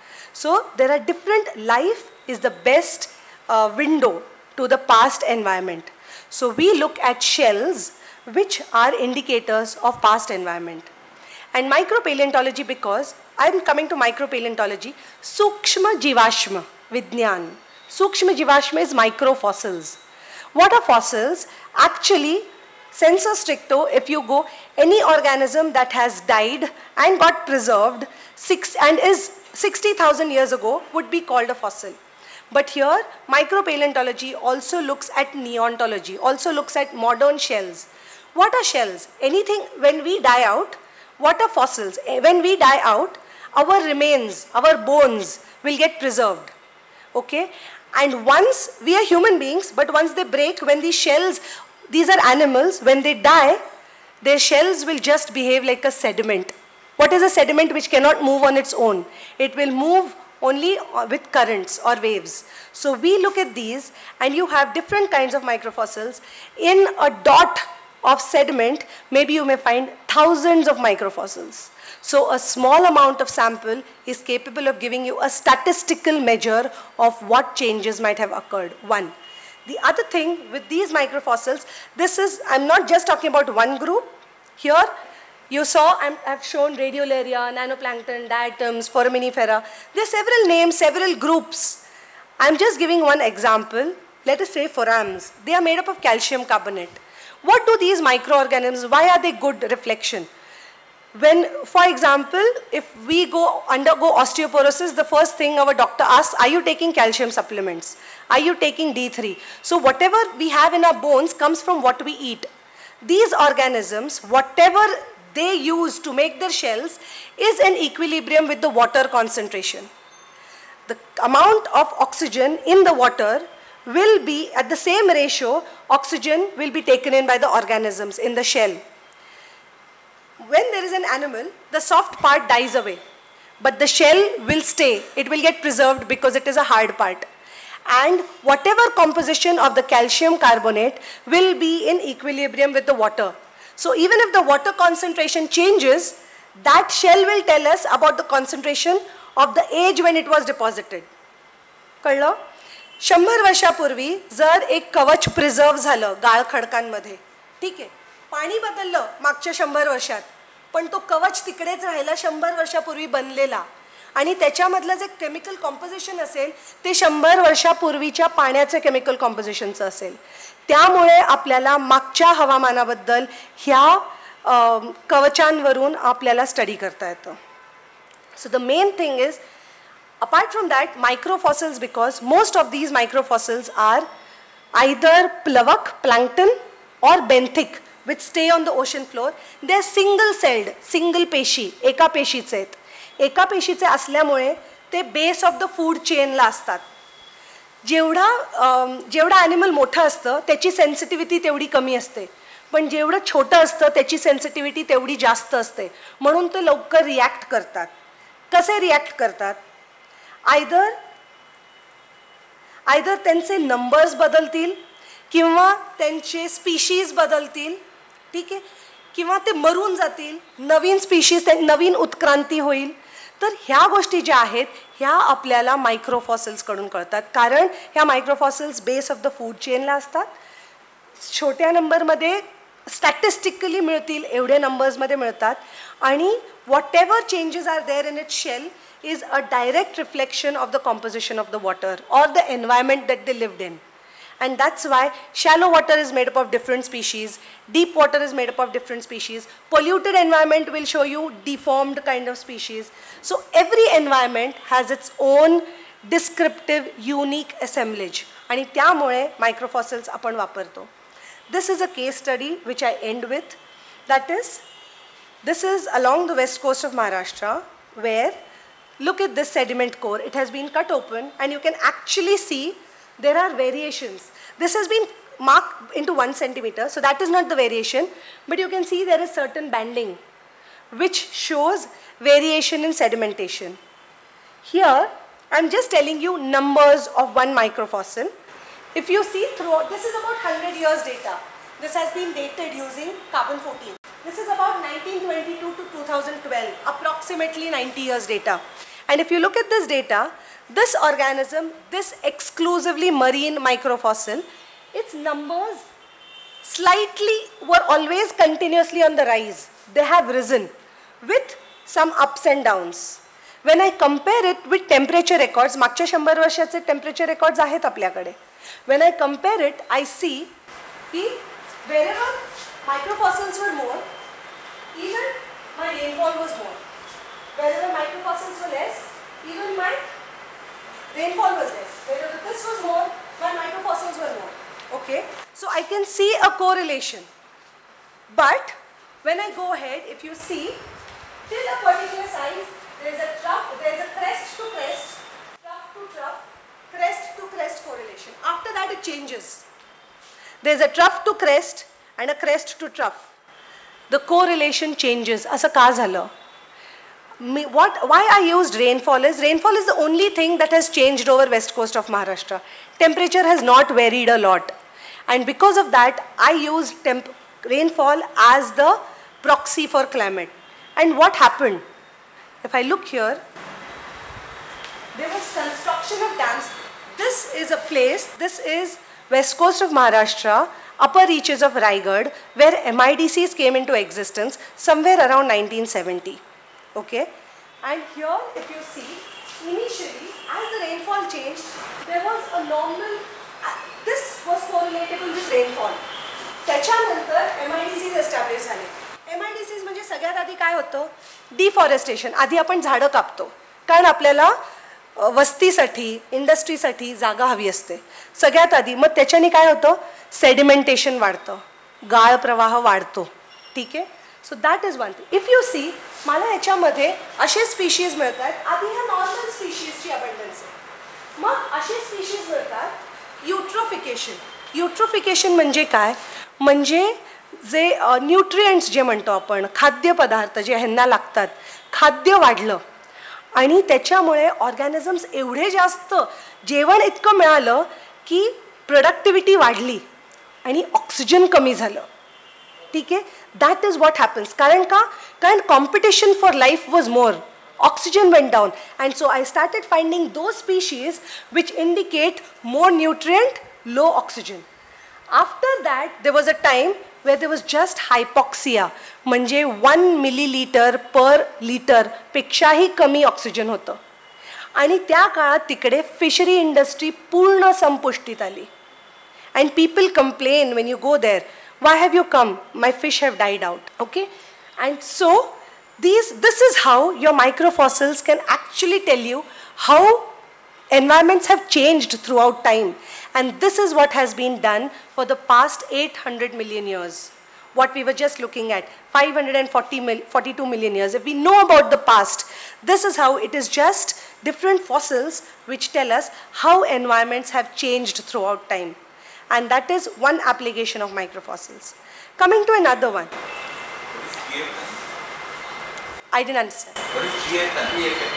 So there are different, life is the best uh, window to the past environment. So we look at shells which are indicators of past environment. And micro-paleontology, because I'm coming to micro-paleontology, Sukshma Jivashma, Vidnyan. Sukshma Jivashma is micro-fossils. What are fossils? Actually, sensu stricto, if you go, any organism that has died and got preserved six, and is sixty thousand years ago would be called a fossil. But here, micro-paleontology also looks at neontology, also looks at modern shells. What are shells? Anything, when we die out, what are fossils? When we die out, our remains, our bones will get preserved, okay? And once, we are human beings, but once they break, when these shells, these are animals, when they die, their shells will just behave like a sediment. What is a sediment which cannot move on its own? It will move only with currents or waves. So we look at these, and you have different kinds of microfossils. In a dot of sediment, maybe you may find thousands of microfossils. So a small amount of sample is capable of giving you a statistical measure of what changes might have occurred. One. The other thing with these microfossils, this is, I'm not just talking about one group. Here, you saw, I'm, I've shown radiolaria, nanoplankton, diatoms, foraminifera. There are several names, several groups. I'm just giving one example. Let us say forams. They are made up of calcium carbonate. What do these microorganisms, why are they good reflection? When, for example, if we go undergo osteoporosis, the first thing our doctor asks, are you taking calcium supplements? Are you taking D three? So whatever we have in our bones comes from what we eat. These organisms, whatever they use to make their shells is in equilibrium with the water concentration. The amount of oxygen in the water will be at the same ratio, oxygen will be taken in by the organisms in the shell. When there is an animal, the soft part dies away, but the shell will stay. It will get preserved because it is a hard part. And whatever composition of the calcium carbonate will be in equilibrium with the water. So even if the water concentration changes, That shell will tell us about the concentration of the age when it was deposited. कळलं? शंभर वर्षापूर्वी जर एक कवच preserve झालं गाळ खडकांमध्ये, ठीक आहे, पाणी बदललं मागच्या शंभर वर्षात, पण तो कवच तिकडेच राहिला शंभर वर्षापूर्वी बनलेला, आणि त्याच्यामधलं जे केमिकल कॉम्पोजिशन असेल ते शंभर वर्षापूर्वीच्या पाण्याचे केमिकल कॉम्पोजिशनचं असेल. त्यामुळे आपल्याला मागच्या हवामानाबद्दल ह्या कवचांवरून आपल्याला स्टडी करता येतं. So the main thing is, apart from that, microfossils, because most of these microfossils are either plavak, plankton or benthic, which stay on the ocean floor. They are single celled, single पेशी, एका पेशीचे आहेत. एका पेशीचे असल्यामुळे ते base of the food चेनला असतात. जेवढा जेवढा ॲनिमल मोठं असतं त्याची सेन्सिटिव्हिटी तेवढी कमी असते, पण जेवढं छोटं असतं त्याची सेन्सिटिव्हिटी तेवढी जास्त असते, म्हणून ते लवकर रिॲक्ट करतात. कसे रिॲक्ट करतात? आयदर आयदर त्यांचे नंबर्स बदलतील किंवा त्यांचे स्पीशीज बदलतील, ठीक आहे, किंवा ते मरून जातील, नवीन स्पीशीज, नवीन उत्क्रांती होईल. तर ह्या गोष्टी ज्या आहेत ह्या आपल्याला मायक्रोफॉसिल्सकडून कळतात, कारण ह्या microfossils base of the food चेनला असतात. छोट्या नंबरमध्ये स्टॅटिस्टिकली मिळतील एवढे नंबर्समध्ये मिळतात, आणि whatever changes are there in its shell is a direct reflection of the composition of the water or the environment that they lived in. And that's why shallow water is made up of different species, deep water is made up of different species, polluted environment will show you deformed kind of species. So every environment has its own descriptive unique assemblage, आणि त्यामुळे microfossils आपण वापरतो. This is a case study which I end with. That is, this is along the west coast of Maharashtra, where look at this sediment core. It has been cut open and you can actually see there are variations. This has been marked into one centimeter, so that is not the variation, but you can see there is certain banding which shows variation in sedimentation. Here I am just telling you numbers of one microfossil. If you see throughout, this is about one hundred years data. This has been dated using carbon fourteen. This is about nineteen twenty-two to two thousand twelve, approximately ninety years data. And if you look at this data, this organism, this exclusively marine microfossil, its numbers slightly were always continuously on the rise. They have risen with some ups and downs. When I compare it with temperature records, मागच्या शंभर वर्षाचे temperature records आहेत आपल्याकडे. When I compare it, I see that wherever microfossils were more, even my rainfall was more. Wherever microfossils were less, even my rainfall was less. Wherever this was more, my microfossils were more. Okay? So I can see a correlation. But when I go ahead, if you see, till a particular size, there is a trough, there is a crest to crest, trough to trough, crest to crest correlation. After that it changes. There is a trough to crest and a crest to trough. The correlation changes. Asa ka झालं? What, why I used rainfall is, rainfall is the only thing that has changed over west coast of Maharashtra. Temperature has not varied a lot, and because of that I used temp rainfall as the proxy for climate. And what happened? If I look here, there was construction of dams. This is a place, this is west coast of Maharashtra, upper reaches of Raigad, where M I D Cs came into existence somewhere around nineteen seventy. Okay, and here if you see, initially as the rainfall changed, there was a normal, uh, this was correlatable with rainfall. त्याच्यानंतर M I D Cs establish झाले. M I D Cs म्हणजे सगळ्यात आधी काय होतं? Deforestation. आधी आपण झाडं कापतो कारण आपल्याला वस्तीसाठी, इंडस्ट्रीसाठी जागा हवी असते सगळ्यात आधी. मग त्याच्याने काय होतं? सेडिमेंटेशन वाढतं, गाळ प्रवाह वाढतो, ठीक आहे. So that is one thing. If you see, मला याच्यामध्ये असे स्पीशीज मिळतात. आधी ह्या नॉर्मल स्पीशीजची अबंडन्स आहे, मग असे स्पीशीज मिळतात. युट्रोफिकेशन. युट्रोफिकेशन म्हणजे काय? म्हणजे जे न्यूट्रिएंट्स जे म्हणतो आपण, खाद्यपदार्थ जे ह्यांना लागतात, खाद्य वाढलं आणि त्याच्यामुळे ऑर्गॅनिझम्स एवढे जास्त जेवण इतकं मिळालं की प्रोडक्टिव्हिटी वाढली आणि ऑक्सिजन कमी झालं. Okay? That is what happens. Current ka, current competition for life was more. Oxygen went down. And so I started finding those species which indicate more nutrient, low oxygen. After that, there was a time where there was just hypoxia. Manje one milliliter per liter पेक्षाही कमी oxygen होतं. आणि त्या काळात तिकडे fishery industry पूर्ण संपुष्टीत आली. And people complain when you go there, why have you come? My fish have died out. Okay? And so these, this is how your microfossils can actually tell you how environments have changed throughout time. And this is what has been done for the past eight hundred million years. What we were just looking at, five hundred forty-two million years. If we know about the past, this is how it is just different fossils which tell us how environments have changed throughout time. And that is one application of microfossils. Coming to another one. What is G F N? I didn't understand. What is G F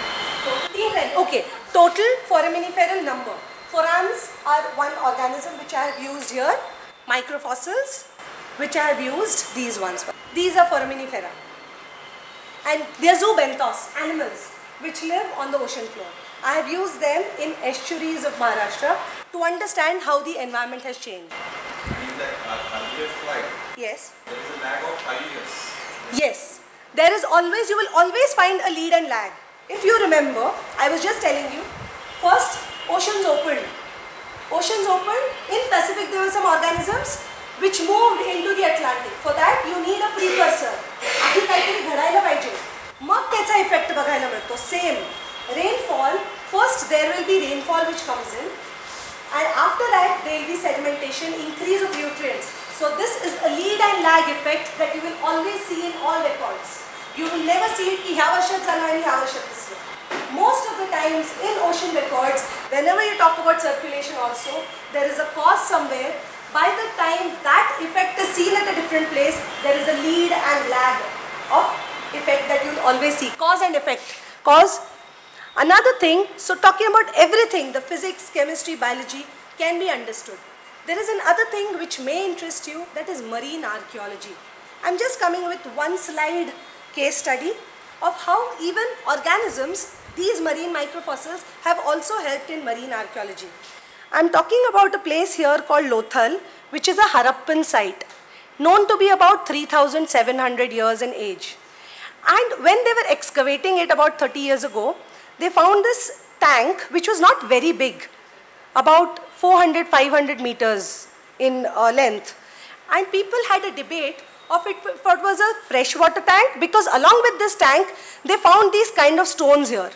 N? T F N. Okay. Total foraminiferal number. Forams are one organism which I have used here. Microfossils, which I have used these ones. These are foraminifera. And they are zoobenthos, animals, which live on the ocean floor. I have used them in estuaries of Maharashtra to understand how the environment has changed. In the uh, earlier slide, Yes. there is a lag of five years. Yes. There is always, you will always find a lead and lag. If you remember, I was just telling you, first oceans opened. Oceans opened. In Pacific there were some organisms which moved into the Atlantic. For that you need a precursor. आधी काहीतरी घडायला पाहिजे. मग त्याचा effect बघायला मिळतो. Same. Rainfall, first there will be rainfall which comes in, and after that there will be sedimentation, increase of nutrients. So this is a lead and lag effect that you will always see in all records. You will never see it ki ह्या वर्षात झालं आणि ह्या वर्षात दिसलं. Most of the times in ocean records, whenever you talk about circulation also, there is a cause somewhere. By the time that effect is seen at a different place, there is a lead and lag of effect that you will always see. Cause and effect. Cause. Another thing, so talking about everything, the physics, chemistry, biology can be understood. There is another thing which may interest you, that is marine archaeology. I'm just coming with one slide case study of how even organisms, these marine microfossils, have also helped in marine archaeology. I'm talking about a place here called Lothal, which is a Harappan site, known to be about three thousand seven hundred years in age. And when they were excavating it about thirty years ago, they found this tank which was not very big, about four hundred to five hundred meters in uh, length. And people had a debate of it, if it was a freshwater tank, because along with this tank, they found these kind of stones here.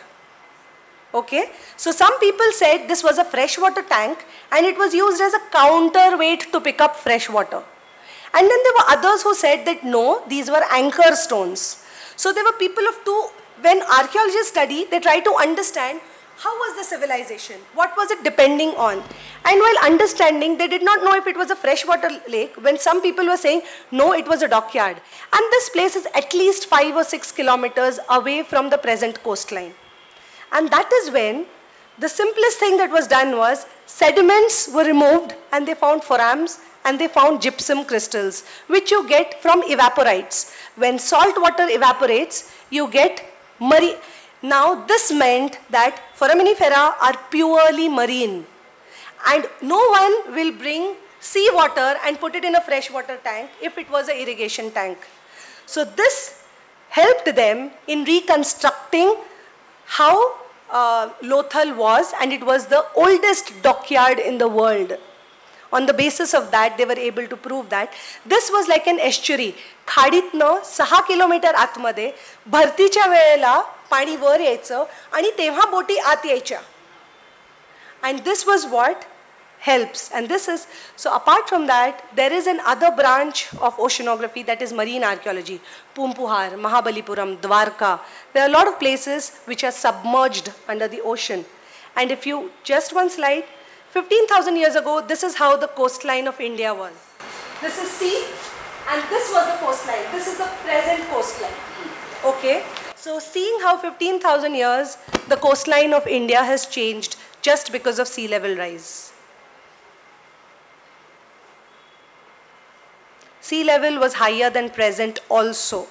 Okay, so some people said this was a freshwater tank and it was used as a counterweight to pick up fresh water. And then there were others who said that no, these were anchor stones. So there were people of two. When archaeologists study, they try to understand how was the civilization, what was it depending on. And while understanding, they did not know if it was a freshwater lake, when some people were saying, no, it was a dockyard. And this place is at least five or six kilometers away from the present coastline. And that is when the simplest thing that was done was sediments were removed and they found forams and they found gypsum crystals, which you get from evaporites. When salt water evaporates, you get marine. Now this meant that foraminifera are purely marine, and no one will bring sea water and put it in a freshwater tank if it was an irrigation tank. So this helped them in reconstructing how uh, Lothal was, and it was the oldest dockyard in the world. On the basis of that, they were able to prove that this was like an estuary. खाडीतनं सहा kilometre आतमध्ये भरतीच्या वेळेला पाणी वर यायचं आणि तेव्हा बोटी आत यायच्या. And this was what helps. And this is, so apart from that, there is another branch of oceanography, that is marine archaeology. Pumpuhar, Mahabalipuram, Dwarka. There are a lot of places which are submerged under the ocean. And if you, just one slide, fifteen thousand years ago, this is how the coastline of India was. This is sea, and this was the coastline. This is the present coastline. Okay? So seeing how fifteen thousand years the coastline of India has changed just because of sea level rise. sea level was higher than present also.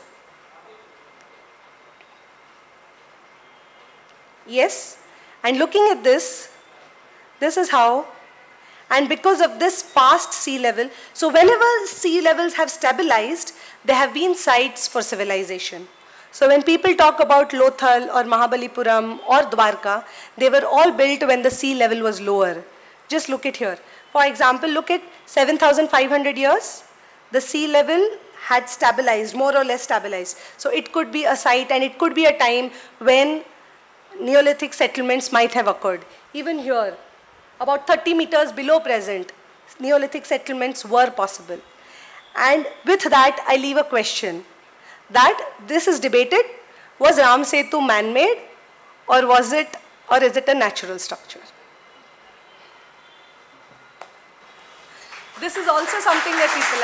Yes, and looking at this, this is how, and because of this past sea level, so whenever sea levels have stabilized, there have been sites for civilization. So when people talk about Lothal or Mahabalipuram or Dwarka, they were all built when the sea level was lower. Just look at here. For example, look at seven thousand five hundred years. The sea level had stabilized, more or less stabilized. So it could be a site and it could be a time when Neolithic settlements might have occurred. Even here, about thirty meters below present, Neolithic settlements were possible. And with that, I leave a question. That this is debated, was Ram Setu man-made or was it, or is it a natural structure? This is also something that people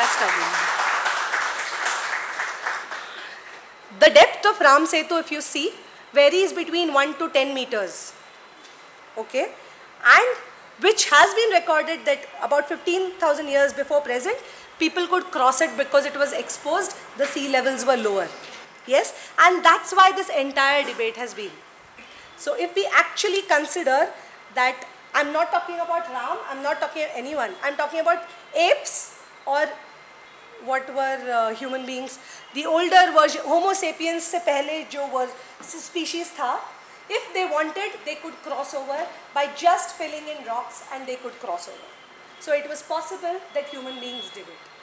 are studying. The depth of Ram Setu, if you see, varies between one to ten meters. Okay? And which has been recorded that about fifteen thousand years before present, people could cross it because it was exposed, the sea levels were lower. Yes? And that's why this entire debate has been. So if we actually consider that, I'm not talking about Ram, I'm not talking about anyone, I'm talking about apes or what were uh, human beings, the older version, Homo sapiens se pehle jo was species tha, if they wanted, they could cross over by just filling in rocks and they could cross over. So it was possible that human beings did it.